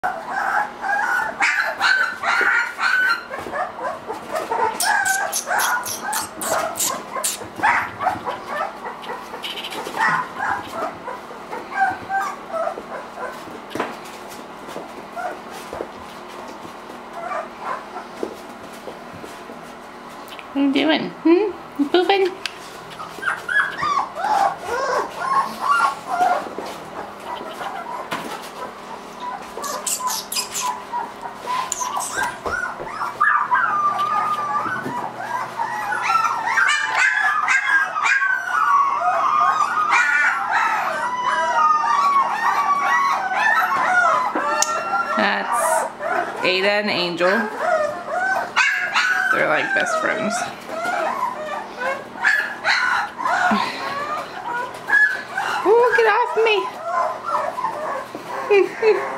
What are you doing? You pooping? That's Ada and Angel. They're like best friends. Ooh, get off me!